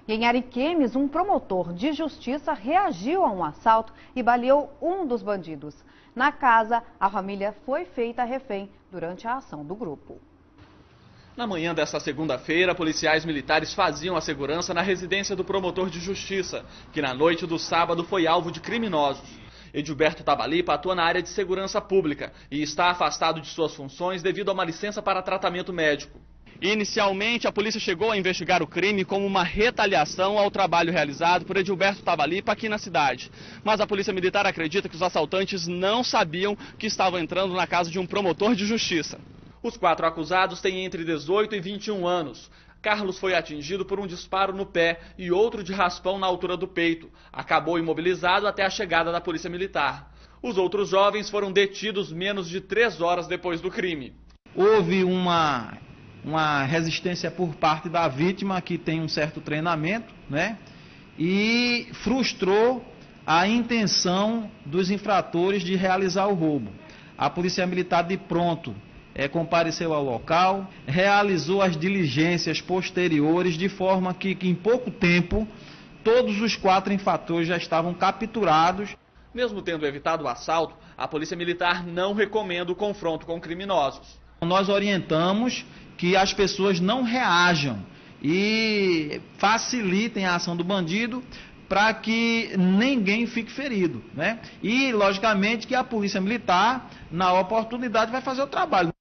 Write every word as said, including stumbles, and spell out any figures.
E em Ariquemes, um promotor de justiça reagiu a um assalto e baleou um dos bandidos. Na casa, a família foi feita refém durante a ação do grupo. Na manhã desta segunda-feira, policiais militares faziam a segurança na residência do promotor de justiça, que na noite do sábado foi alvo de criminosos. Edilberto Tabalipa atua na área de segurança pública e está afastado de suas funções devido a uma licença para tratamento médico. Inicialmente, a polícia chegou a investigar o crime como uma retaliação ao trabalho realizado por Edilberto Tabalipa aqui na cidade. Mas a polícia militar acredita que os assaltantes não sabiam que estavam entrando na casa de um promotor de justiça. Os quatro acusados têm entre dezoito e vinte e um anos. Carlos foi atingido por um disparo no pé e outro de raspão na altura do peito. Acabou imobilizado até a chegada da polícia militar. Os outros jovens foram detidos menos de três horas depois do crime. Houve uma, uma resistência por parte da vítima, que tem um certo treinamento, né? E frustrou a intenção dos infratores de realizar o roubo. A polícia militar de pronto É, compareceu ao local, realizou as diligências posteriores, de forma que, que em pouco tempo todos os quatro infratores já estavam capturados. Mesmo tendo evitado o assalto, a polícia militar não recomenda o confronto com criminosos. Nós orientamos que as pessoas não reajam e facilitem a ação do bandido, para que ninguém fique ferido, né? E, logicamente, que a polícia militar, na oportunidade, vai fazer o trabalho.